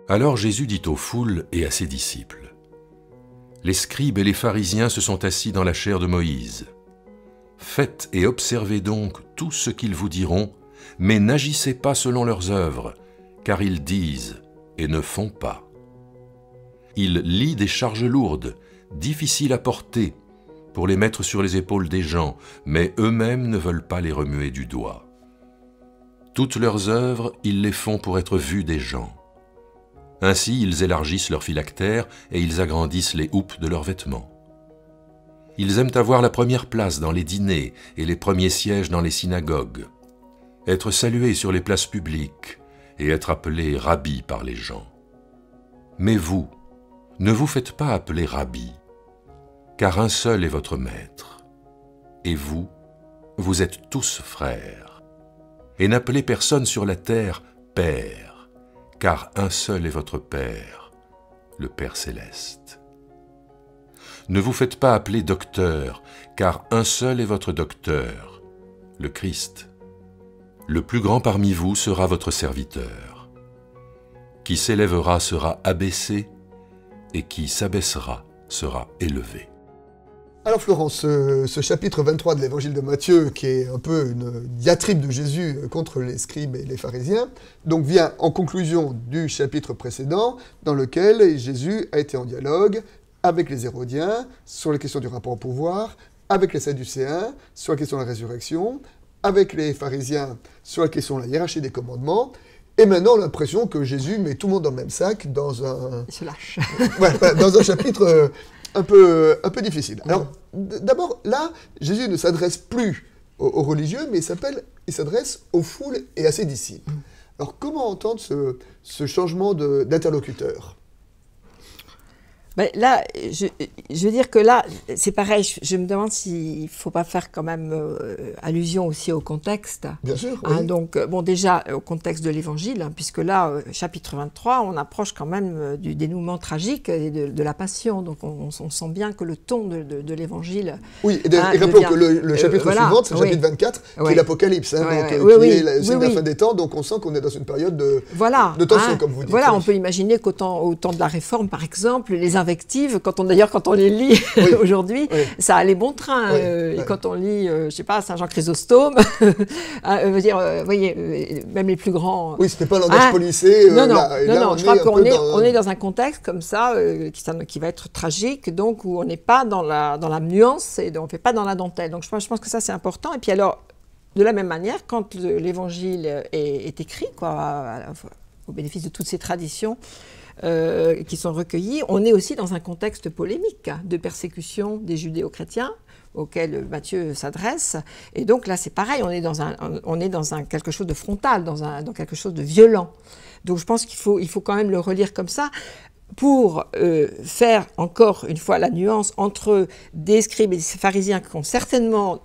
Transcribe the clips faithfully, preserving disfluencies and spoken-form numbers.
Alors Jésus dit aux foules et à ses disciples, « Les scribes et les pharisiens se sont assis dans la chaire de Moïse. Faites et observez donc tout ce qu'ils vous diront, mais n'agissez pas selon leurs œuvres, car ils disent et ne font pas. Ils lient des charges lourdes, difficiles à porter, pour les mettre sur les épaules des gens, mais eux-mêmes ne veulent pas les remuer du doigt. Toutes leurs œuvres, ils les font pour être vus des gens. Ainsi, ils élargissent leurs phylactères et ils agrandissent les houppes de leurs vêtements. Ils aiment avoir la première place dans les dîners et les premiers sièges dans les synagogues, être salués sur les places publiques et être appelés rabbi par les gens. Mais vous, ne vous faites pas appeler rabbi, car un seul est votre maître, et vous, vous êtes tous frères. Et n'appelez personne sur la terre père, car un seul est votre Père, le Père céleste. Ne vous faites pas appeler docteur, car un seul est votre docteur, le Christ. Le plus grand parmi vous sera votre serviteur. Qui s'élèvera sera abaissé, et qui s'abaissera sera élevé. » Alors Florence, ce, ce chapitre vingt-trois de l'évangile de Matthieu, qui est un peu une diatribe de Jésus contre les scribes et les pharisiens, donc vient en conclusion du chapitre précédent, dans lequel Jésus a été en dialogue avec les Hérodiens sur les questions du rapport au pouvoir, avec les Sadducéens sur la question de la résurrection, avec les pharisiens sur la question de la hiérarchie des commandements, et maintenant on a l'impression que Jésus met tout le monde dans le même sac dans un... Il se lâche. Ouais, dans un chapitre un peu, un peu difficile. Alors, d'abord, là, Jésus ne s'adresse plus aux, aux religieux, mais il s'appelle, il s'adresse aux foules et à ses disciples. Alors, comment entendre ce, ce changement d'interlocuteur ? Ben là, je, je veux dire que là, c'est pareil, je, je me demande s'il ne faut pas faire quand même euh, allusion aussi au contexte. Bien sûr, hein, oui. Donc, bon, déjà, au contexte de l'Évangile, hein, puisque là, euh, chapitre vingt-trois, on approche quand même euh, du dénouement tragique et de, de la passion. Donc, on, on sent bien que le ton de, de, de l'Évangile... Oui, et, hein, et rappelons devient, que le, le chapitre euh, voilà, suivant, c'est le oui. chapitre vingt-quatre, oui. qui est l'Apocalypse, hein, ouais, donc, ouais, euh, oui, qui oui, est la, oui, c'est oui. la fin des temps, donc on sent qu'on est dans une période de, voilà, de tension, hein, comme vous dites. Voilà, on peut imaginer qu'au temps, au temps de la Réforme, par exemple, les invectives, quand on, d'ailleurs, quand on les lit oui. aujourd'hui, oui. ça allait bon train. Oui. Euh, oui. Et quand on lit, euh, je sais pas, Saint Jean Chrysostome, euh, veut dire, euh, voyez, euh, même les plus grands... Oui, c'était pas un langage hein, policé. Non, non, là, non, là, non on je crois qu'on est, dans... on est dans un contexte comme ça, euh, qui, qui va être tragique, donc où on n'est pas dans la, dans la nuance et on ne fait pas dans la dentelle. Donc je pense, je pense que ça, c'est important. Et puis alors, de la même manière, quand l'Évangile est, est écrit, quoi, à, à, au bénéfice de toutes ces traditions, Euh, qui sont recueillis, on est aussi dans un contexte polémique de persécution des judéo-chrétiens auquel Matthieu s'adresse. Et donc là, c'est pareil, on est dans, un, on est dans un, quelque chose de frontal, dans, un, dans quelque chose de violent. Donc je pense qu'il faut, il faut quand même le relire comme ça pour euh, faire encore une fois la nuance entre des scribes et des pharisiens qui ont certainement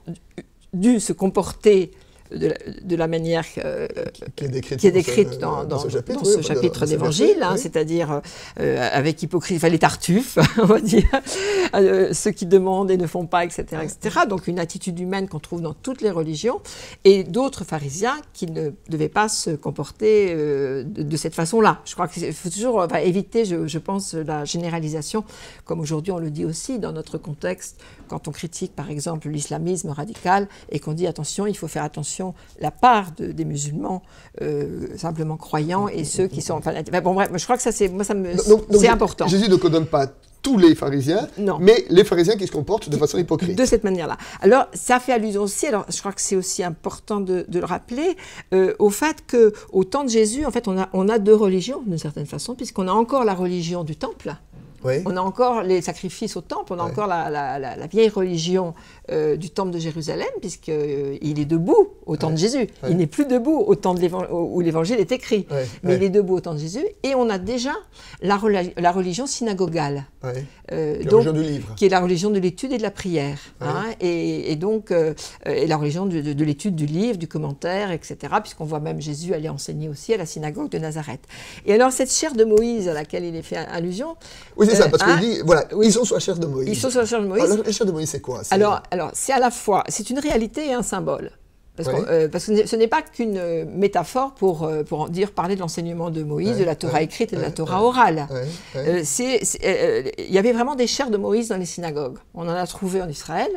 dû se comporter De la, de la manière euh, qui est décrite, qui est décrite ce, dans, dans, dans ce chapitre, dans ce oui, chapitre dans d'évangile, hein, oui. c'est-à-dire euh, avec hypocrisie, enfin les tartuffes, on va dire, euh, ceux qui demandent et ne font pas, et cetera, et cetera. Donc une attitude humaine qu'on trouve dans toutes les religions, et d'autres pharisiens qui ne devaient pas se comporter euh, de, de cette façon-là. Je crois qu'il faut toujours enfin, éviter, je, je pense, la généralisation, comme aujourd'hui on le dit aussi dans notre contexte, quand on critique par exemple l'islamisme radical et qu'on dit attention, il faut faire attention la part de, des musulmans euh, simplement croyants et ceux qui sont fanatiques. Enfin, bon, bref, je crois que ça, c'est, moi, ça me, c'est important. Jésus ne condamne pas tous les pharisiens, non. mais les pharisiens qui se comportent de façon hypocrite. De cette manière-là. Alors, ça fait allusion aussi, alors je crois que c'est aussi important de, de le rappeler, euh, au fait qu'au temps de Jésus, en fait, on a, on a deux religions, d'une certaine façon, puisqu'on a encore la religion du temple. Oui. On a encore les sacrifices au temple, on a oui. encore la, la, la, la vieille religion euh, du temple de Jérusalem, puisqu'il euh, est debout au temps oui. de Jésus. Oui. Il n'est plus debout au temps de où l'évangile est écrit, oui. mais oui. il est debout au temps de Jésus. Et on a déjà la, la religion synagogale, oui. euh, la donc, religion du livre. Qui est la religion de l'étude et de la prière. Oui. Hein, et, et donc, euh, et la religion de, de, de l'étude du livre, du commentaire, et cetera, puisqu'on voit même Jésus aller enseigner aussi à la synagogue de Nazareth. Et alors, cette chaire de Moïse à laquelle il est fait allusion... Oui, c'est ça, parce hein, qu'il dit, voilà, oui. ils sont sur la chair de Moïse. Ils sont sur la chair de Moïse. Alors, la chair de Moïse, c'est quoi? Alors, alors c'est à la fois, c'est une réalité et un symbole. Parce, Ouais. qu'on- euh, parce que ce n'est pas qu'une euh, métaphore pour, euh, pour en dire, parler de l'enseignement de Moïse, Ouais, de la Torah ouais, écrite et de la ouais, Torah ouais. orale. Ouais, ouais. Euh, c'est- c'est- euh, il y avait vraiment des chairs de Moïse dans les synagogues. On en a trouvé en Israël.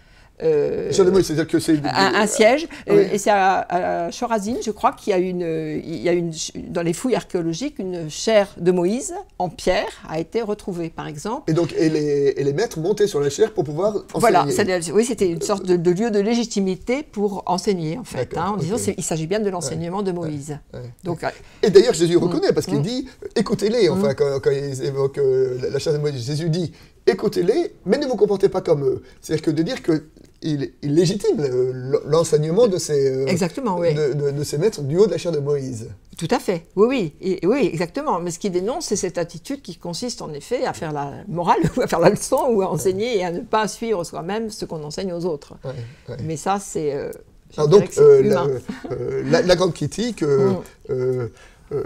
Euh, Chère de Moïse, c'est-à-dire que c'est... un, un siège, Ah euh, oui. et c'est à, à Chorazin, je crois, qu'il y a une, euh, il y a une, dans les fouilles archéologiques, une chaire de Moïse en pierre a été retrouvée, par exemple. Et donc, et les, et les maîtres montaient sur la chaire pour pouvoir enseigner. Voilà, c'est- oui, c'était une sorte de, de lieu de légitimité pour enseigner, en fait, D'accord, hein, en disant ok. c'est- il s'agit bien de l'enseignement de Moïse. Ouais. Donc, euh, Et d'ailleurs, Jésus reconnaît, parce qu'il Mm. dit, écoutez-les, enfin, quand, quand il évoque euh, la, la chair de Moïse, Jésus dit, écoutez-les, mais ne vous comportez pas comme eux. C'est-à-dire que de dire que il, il légitime euh, l'enseignement de ces, euh, Exactement, oui. de, de- de ces maîtres du haut de la chair de Moïse. tout à fait, oui, oui, et- oui, exactement. Mais ce qu'il dénonce, c'est cette attitude qui consiste en effet à faire la morale, ou à faire la leçon, ou à enseigner et à ne pas suivre soi-même ce qu'on enseigne aux autres. Ouais, ouais. Mais ça, c'est euh, je Alors dirais donc, que c'est euh, la, humain. euh, la- la grande critique, euh, Mm. euh, euh,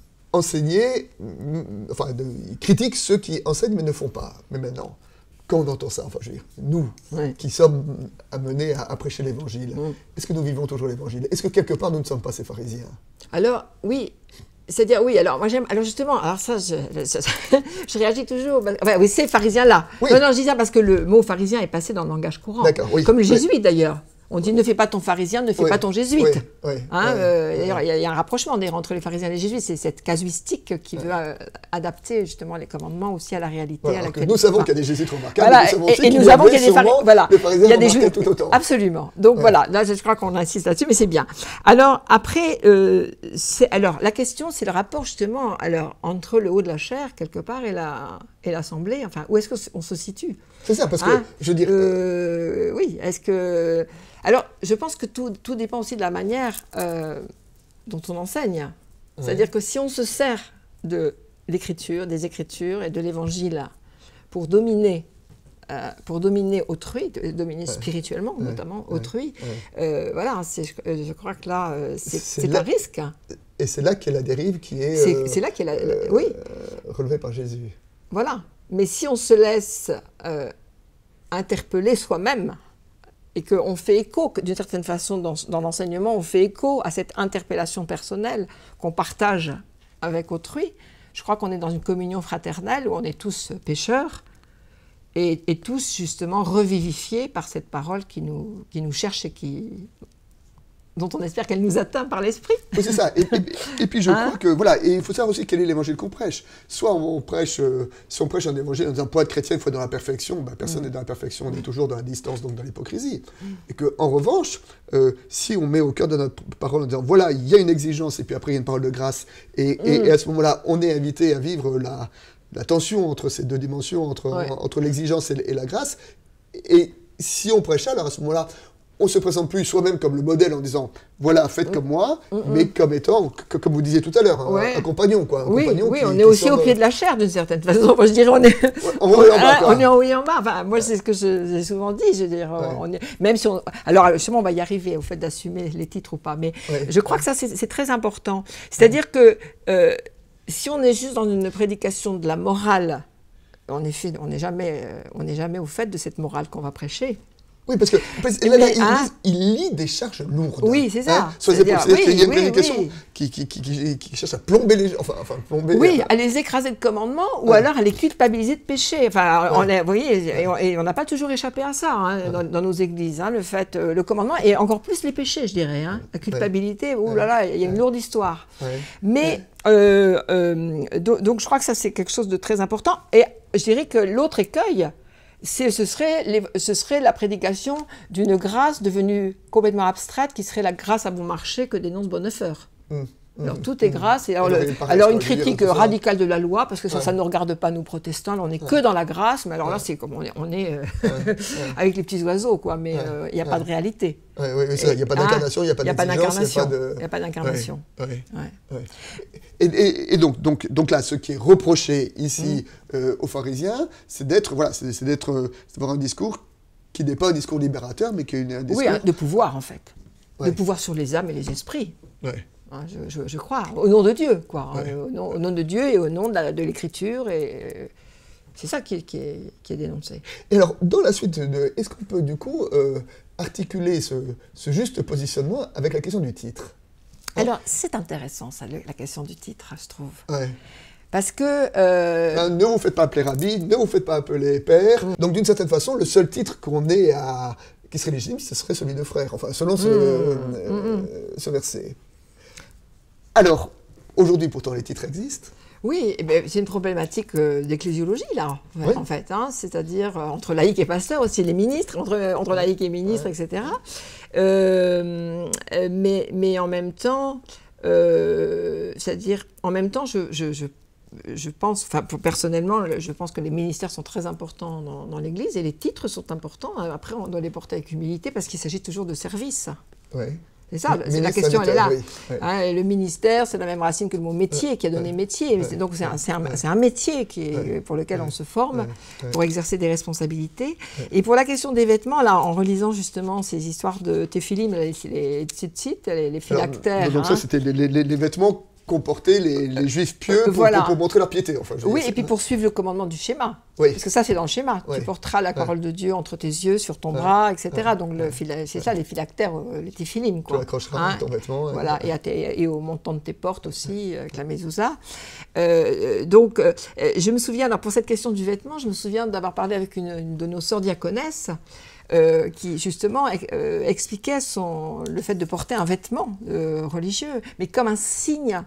enseigner, mm, enfin, de- il critique ceux qui enseignent mais ne font pas. Mais maintenant, quand on entend ça, enfin, je veux dire, nous, Ouais. qui sommes amenés à, à prêcher l'évangile, Mm. est-ce que nous vivons toujours l'évangile? Est-ce que quelque part nous ne sommes pas ces pharisiens? Alors, oui. C'est-à-dire, oui, alors moi j'aime. Alors justement, alors ça, je, je, je réagis toujours. parce- Enfin, oui, ces pharisiens-là. Oui. Non, non, je dis ça parce que le mot pharisien est passé dans le langage courant. D'accord, oui. Comme les Oui. jésuites d'ailleurs. On dit ne fais pas ton pharisien, ne fais Oui, pas ton jésuite. oui, oui, Hein, oui, euh, oui. D'ailleurs, il y, a- il y a un rapprochement d'ailleurs, entre les pharisiens et les jésuites. C'est cette casuistique qui veut euh, adapter justement les commandements aussi à la réalité. Voilà, à alors que laquelle nous savons enfin, qu'il y a des jésuites remarquables, voilà, mais nous savons et, aussi et qu'il nous y avons qu'il y avait a des sûrement pharisiens. Voilà, des pharisiens il y a des remarquables juifs. tout autant. Absolument. Donc Ouais. voilà, là je crois qu'on insiste là-dessus, mais c'est bien. Alors après, euh, c'est- alors la question, c'est le rapport justement alors, entre le haut de la chair, quelque part, et la et l'Assemblée. Enfin, où est-ce qu'on se situe? C'est ça, parce que, Hein je veux dire, Euh, oui, est-ce que... Alors, je pense que tout, tout dépend aussi de la manière euh, dont on enseigne. C'est-à-dire que si on se sert de l'écriture, des écritures et de l'évangile pour dominer, euh, pour dominer autrui, de- dominer spirituellement Ouais. notamment Ouais. autrui, Ouais. euh, voilà, c'est- je, je crois que là, euh, c'est C'est c'est là- un risque. et c'est là qu'est la dérive qui est C'est euh, c'est là qu'il y a... la- euh, oui. relevée par Jésus. Voilà. Mais si on se laisse euh, interpeller soi-même et qu'on fait écho, que d'une certaine façon, dans, dans l'enseignement, on fait écho à cette interpellation personnelle qu'on partage avec autrui, je crois qu'on est dans une communion fraternelle où on est tous pécheurs et, et tous, justement, revivifiés par cette parole qui nous, qui nous cherche et qui, dont on espère qu'elle nous atteint par l'esprit. Oui, c'est ça. Et, et- et puis je Hein? crois que, voilà, et il faut savoir aussi quel est l'évangile qu'on prêche. Soit on prêche, euh, si on prêche un évangile en disant pour être chrétien, il faut être dans la perfection, ben, personne n'est dans la perfection, on est toujours dans la distance, donc dans l'hypocrisie. Et qu'en revanche, euh, si on met au cœur de notre parole en disant voilà, il y a une exigence, et puis après il y a une parole de grâce, et, et- et à ce moment-là, on est invité à vivre la, la tension entre ces deux dimensions, entre, Ouais. entre l'exigence et, et la grâce. Et si on prêche ça, alors à ce moment-là, on se présente plus soi-même comme le modèle en disant voilà, faites comme moi, mais comme étant, que- comme vous disiez tout à l'heure, un, Ouais. un compagnon, quoi. Un Oui, compagnon oui, qui- on qui est aussi sort au de- pied de la chair d'une certaine façon. Moi, je dirais, on est, en haut et en bas, Hein, quoi. on est en haut et en bas. Enfin, moi, c'est ce que je- j'ai souvent dit. Je veux dire, Ouais. on est, même si on, alors justement, on va y arriver au fait d'assumer les titres ou pas. Mais Ouais. je crois que ça, c'est c'est très important. C'est-à-dire que euh, si on est juste dans une prédication de la morale, en effet, on n'est jamais, euh, on n'est jamais au fait de cette morale qu'on va prêcher. Oui, parce que parce que là, Mais, là, il, hein. lit, il lit des charges lourdes. Oui, c'est ça. Hein. Soyez C'est-à-dire, pour- c'est-à-dire qu'il y a une oui, prédication oui. Qui, qui, qui, qui, qui cherche à plomber les gens. Enfin, enfin plomber. Oui, euh, à les écraser de commandements ou Ouais. alors à les culpabiliser de péché. Enfin, on Ouais. est, vous voyez, et on- et on n'a pas toujours échappé à ça hein, dans, dans nos églises. hein, le fait, euh, le commandement et encore plus les péchés, je dirais. hein. La culpabilité, oh là là, il y a une lourde histoire. ouais. Mais euh, euh, do- donc je crois que ça c'est quelque chose de très important. Et je dirais que l'autre écueil, c'est, ce, serait les- ce serait la prédication d'une grâce devenue complètement abstraite, qui serait la grâce à bon marché que dénonce Bonhoeffer. Hum, Alors hum, tout est hum. grâce. Et alors, Alors, le- il y a une paresse, alors quoi, une je veux dire, critique tout ça. radicale de la loi, parce que ça, Ouais. ça ne regarde pas nous protestants, là, on n'est que dans la grâce, mais alors là, c'est comme on est, on est euh, Ouais, ouais. avec les petits oiseaux, quoi, mais Ouais, euh, il n'y a ouais. pas de réalité. Ouais, ouais, ouais, c'est ça, il n'y a pas d'incarnation, il n'y a pas Il n'y a pas d'exigence, il n'y a d'incarnation. pas de... Il n'y a pas d'incarnation. Ouais, ouais. Ouais. Ouais. Et, et- et donc, donc, donc là, ce qui est reproché ici euh, aux pharisiens, c'est d'être, voilà, c'est c'est d'être, euh, c'est d'avoir un discours qui n'est pas un discours libérateur, mais qui est une- un discours. Oui, hein, de pouvoir, en fait. Ouais. De pouvoir sur les âmes et les esprits. Ouais. Hein, je, je- je crois, au nom de Dieu, quoi. Ouais. Euh, au, nom, au nom de Dieu et au nom de, la- de l'Écriture. Et euh, c'est ça qui est, qui, est, qui est dénoncé. Et alors, dans la suite de, est-ce qu'on peut du coup euh, articuler ce, ce juste positionnement avec la question du titre? Alors, c'est intéressant, ça, le- la question du titre, je trouve. Ouais. Parce que... euh, Hein, ne vous faites pas appeler rabbi, ne vous faites pas appeler père. Donc d'une certaine façon, le seul titre qu'on ait à... qui serait légitime, ce serait celui de frère, enfin selon ce, Mmh, euh, mmh, euh, mmh. ce verset. Alors, aujourd'hui pourtant les titres existent. Oui, eh ben, c'est une problématique euh, d'ecclésiologie, là, en fait, Oui. en fait, hein, c'est-à-dire euh, entre laïcs et pasteurs, aussi les ministres, entre, entre laïcs et ministres, Ouais. et cetera. Euh, euh, mais, mais en même temps, euh, c'est-à-dire, en même temps, je, je, je, je pense, enfin, pour- personnellement, je pense que les ministères sont très importants dans, dans l'Église et les titres sont importants. Après, on doit les porter avec humilité parce qu'il s'agit toujours de service. Ouais. C'est ça, c'est la Ministre question, elle est là. sanitaire, oui, ouais. Hein, et le ministère, c'est la même racine que le mot métier, qui a donné ouais, métier. ouais, C'est- Donc c'est un, c'est un- ouais. c'est un métier qui est, Ouais, pour lequel ouais, on se forme, ouais, ouais. pour exercer des responsabilités. Ouais. Et pour la question des vêtements, là, en relisant justement ces histoires de téphilim, les, les tzitzit, les, les Alors, phylactères. donc hein. ça, c'était les, les- les- les vêtements qu'ont portés les, les juifs pieux pour, Voilà. pour- pour montrer leur piété. Enfin, je veux Oui, dire, et puis c'est- pour suivre le commandement du schéma. Oui. Parce que ça, c'est dans le schéma. Ouais. Tu porteras la parole de Dieu entre tes yeux, sur ton bras, et cetera. Donc le phila- c'est ça, les phylactères, euh, les téphilim, Tu quoi. l'accrocheras Hein. à ton vêtement. ouais. Voilà, et, à tes- et au montant de tes portes aussi, euh, avec la mezouza. Euh, donc, euh, je me souviens, alors pour cette question du vêtement, je me souviens d'avoir parlé avec une, une de nos sœurs diaconesses, euh, qui justement euh, expliquait son, le fait de porter un vêtement euh, religieux, mais comme un signe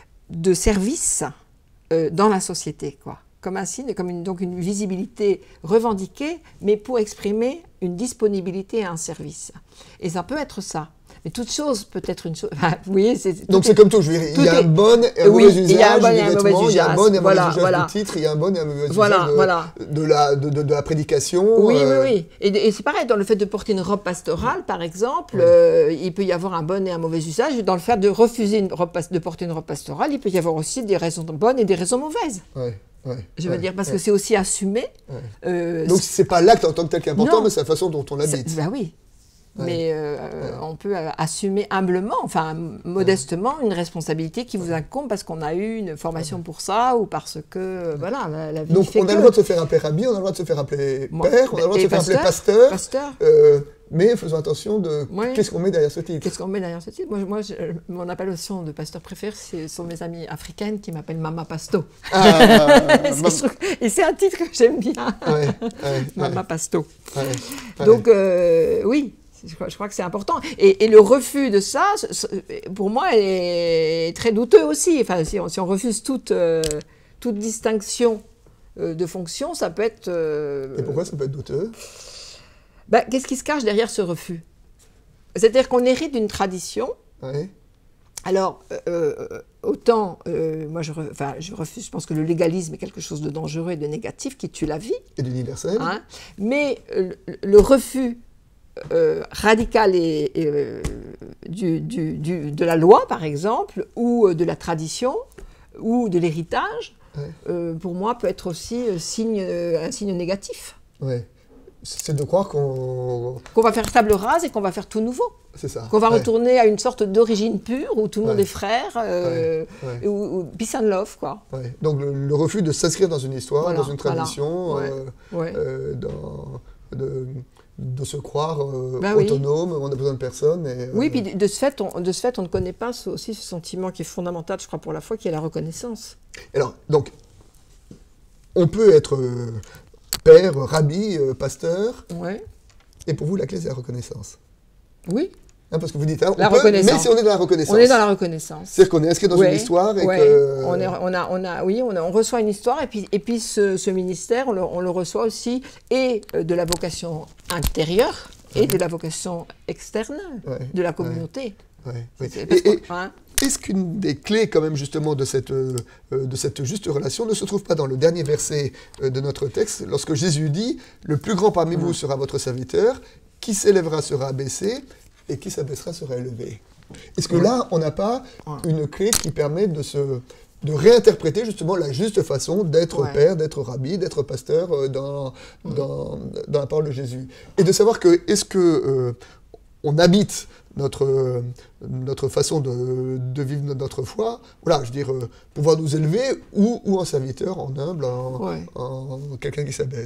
de service euh, dans la société, quoi. Comme un signe, comme une, donc une visibilité revendiquée, mais pour exprimer une disponibilité à un service. Et ça peut être ça. Mais toute chose peut être une chose. Enfin, vous voyez, c'est. Donc tout c'est est- comme tout, je veux dire, il tout y a est- un bon et un Oui, mauvais il y a un usage bon et du un mauvais vêtement, il y a un usage. bon et un mauvais Voilà, usage voilà. du titre, il y a un bon et un mauvais Voilà, usage de, voilà. de la, de, de- de la prédication. Oui, euh, oui, oui. Et, et c'est pareil, dans le fait de porter une robe pastorale, par exemple, euh, il peut y avoir un bon et un mauvais usage. Dans le fait de refuser une robe, pas- de porter une robe pastorale, il peut y avoir aussi des raisons bonnes et des raisons mauvaises. ouais, ouais, Je veux ouais, dire, parce ouais. que c'est aussi assumé. Ouais. euh, Donc c'est pas l'acte en tant que tel qui est important, Non. mais c'est la façon dont on c'est- l'habite. ben oui. Ouais. Mais euh, on peut euh, assumer humblement, enfin modestement, une responsabilité qui vous incombe parce qu'on a eu une formation pour ça ou parce que, euh, voilà, la, la vie Donc fait on a que... le droit de se faire appeler rabbi, on a le droit de se faire appeler Moi- père, on a le droit de et se faire appeler pasteur, pasteur, pasteur. euh, mais faisons attention de Ouais. qu'est-ce qu'on met derrière ce titre. Qu'est-ce qu'on met derrière ce titre? Moi, je- moi je- mon appellation de pasteur préféré, ce sont mes amies africaines qui m'appellent Mama Pasto. Ah, Et je trouve- Et c'est un titre que j'aime bien, ouais, ouais, Mama Pasto. ouais, ouais. Donc, euh, oui, je crois, je crois que c'est important. Et, et le refus de ça, ce- ce- pour moi, est très douteux aussi. Enfin, si on, si on refuse toute, euh, toute distinction euh, de fonction, ça peut être... euh, Et pourquoi ça peut être douteux? ben, qu'est-ce qui se cache derrière ce refus? C'est-à-dire qu'on hérite d'une tradition. Ouais. Alors, euh, euh, autant, euh, moi, je, re- enfin, je refuse, je pense que le légalisme est quelque chose de dangereux et de négatif qui tue la vie. Et d'universel. Hein, mais euh, le, le refus euh, radical et, et, euh, du, du- du- de la loi, par exemple, ou euh, de la tradition, ou de l'héritage, Ouais. euh, pour moi, peut être aussi euh, signe, euh, un signe négatif. Ouais. C'est de croire qu'on... Qu'on va faire table rase et qu'on va faire tout nouveau. C'est ça. Qu'on va Ouais. retourner à une sorte d'origine pure où tout le monde Ouais. est frère, euh, Ouais, ouais. et où, où peace and love, quoi. Ouais. Donc le, le refus de s'inscrire dans une histoire, Voilà, dans une voilà. tradition, Ouais. euh, Ouais. euh, dans, de, de se croire euh, Bah oui. autonome, on a besoin de personne. Et, Oui, euh, puis de ce fait, on, de ce fait, on ne connaît pas ce- aussi ce sentiment qui est fondamental, je crois, pour la foi, qui est la reconnaissance. Alors, donc, on peut être euh, père, rabbi, euh, pasteur, Ouais. et pour vous, la clé, c'est la reconnaissance. Oui, Hein, parce que vous dites, hein, La on peut, reconnaissance. mais si on est dans la reconnaissance. on est dans la reconnaissance. C'est-à-dire qu'on est inscrit dans Ouais, une histoire et ouais. que... on, est, on, a, on, a, oui, on, a- on reçoit une histoire et puis, et puis ce, ce ministère, on le, on le reçoit aussi et euh, de la vocation intérieure et de la vocation externe Ouais, de la communauté. ouais, ouais. C'est- parce Et- et- que- hein, Est-ce qu'une des clés, quand même, justement, de cette, euh, euh, de cette juste relation ne se trouve pas dans le dernier verset euh, de notre texte, lorsque Jésus dit « Le plus grand parmi vous sera votre serviteur, qui s'élèvera sera abaissé, et qui s'abaissera sera élevé ». Est-ce que là, on n'a pas une clé qui permet de se... de réinterpréter justement la juste façon d'être Ouais. père, d'être rabbi, d'être pasteur euh, dans, dans, dans la parole de Jésus. Et de savoir que, est-ce que euh, on habite notre, euh, notre façon de, de vivre notre foi, voilà, je veux dire, euh, pouvoir nous élever, ou, ou en serviteur, en humble, en, Ouais. en quelqu'un qui s'abaisse.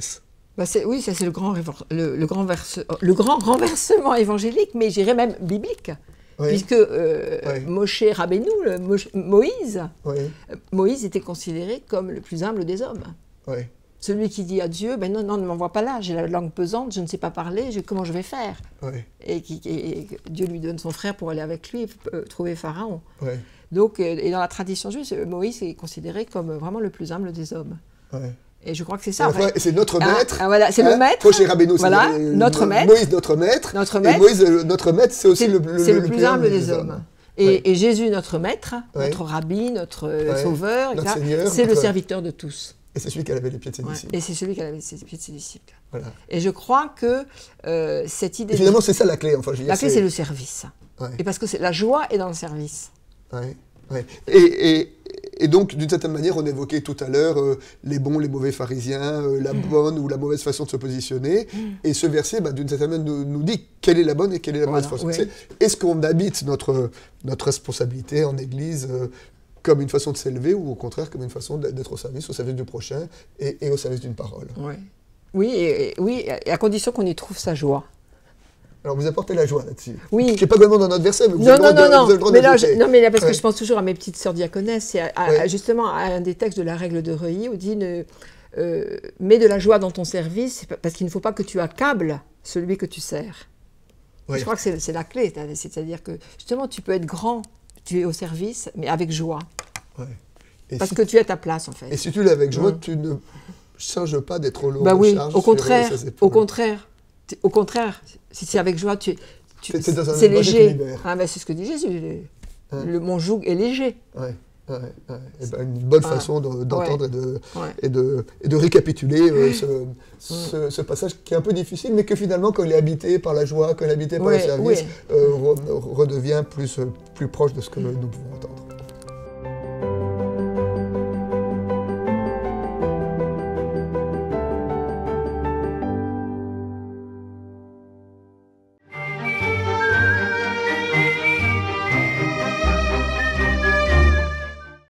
Bah oui, ça c'est le grand, le, le, grand verse, le grand renversement évangélique, mais j'irais même biblique. Oui. Puisque euh, oui. Moshe Rabbeinu, le Mo Moïse, oui. Moïse était considéré comme le plus humble des hommes. Oui. Celui qui dit à Dieu, ben non, non, ne m'envoie pas là, j'ai la langue pesante, je ne sais pas parler, je, comment je vais faire oui. et, qui, et, et Dieu lui donne son frère pour aller avec lui, euh, trouver Pharaon. Oui. Donc, euh, et dans la tradition juive, Moïse est considéré comme vraiment le plus humble des hommes. Oui. Et je crois que c'est ça. Enfin, c'est notre maître. Ah, ah, voilà, c'est hein, le maître. Moshe Rabbeinu, voilà, c'est notre maître. Moïse, notre maître. Notre maître. Et Moïse, notre maître, c'est aussi le, le, le, le, le plus humble des hommes. hommes. Et, ouais. et Jésus, notre maître, ouais. notre rabbi, notre ouais. sauveur, c'est le serviteur de tous. Et c'est celui qui a lavé les pieds de ses ouais. disciples. Et c'est celui qui a lavé les pieds de ses disciples. Voilà. Et je crois que euh, cette idée... Et finalement, de... c'est ça la clé. Enfin, je la clé, c'est le service. Ouais. Et parce que la joie est dans le service. Ouais. Ouais. Et, et, et donc, d'une certaine manière, on évoquait tout à l'heure euh, les bons, les mauvais pharisiens, euh, la mmh. bonne ou la mauvaise façon de se positionner. Mmh. Et ce verset, bah, d'une certaine manière, nous, nous dit quelle est la bonne et quelle est la voilà. mauvaise façon. Ouais. Est-ce qu'on habite notre, notre responsabilité en Église euh, comme une façon de s'élever ou au contraire comme une façon d'être au service, au service du prochain et, et au service d'une parole. Ouais. Oui, et, et, oui, et à condition qu'on y trouve sa joie. Alors vous apportez la joie là-dessus. Oui. Qui n'est pas vraiment dans notre verset, mais vous non, avez non, le droit non, de, vous avez le droit mais là, je, non, mais là, parce ouais. que je pense toujours à mes petites sœurs diaconesses, et à, à, ouais. justement à un des textes de la règle de Reuilly où dit ne, euh, mets de la joie dans ton service, parce qu'il ne faut pas que tu accables celui que tu sers. Ouais. Je crois que c'est la clé, c'est-à-dire que justement tu peux être grand, tu es au service, mais avec joie. Ouais. Parce si, que tu es à ta place, en fait. Et si tu l'es avec joie, mmh. tu ne changes pas d'être lourd bah de oui, charge. Au contraire, au contraire, au contraire, si c'est avec joie, tu, tu, c'est léger. Ah, ben, c'est ce que dit Jésus. Le, hein? le, mon joug est léger. Ouais, ouais, ouais. Et ben, une bonne ah. façon d'entendre de, ouais. et, de, ouais. et, de, et de récapituler euh, ce, mmh. ce, ce passage qui est un peu difficile, mais que finalement, quand il est habité par la joie, quand il est habité par ouais, le service, ouais. euh, redevient plus, plus proche de ce que nous pouvons entendre.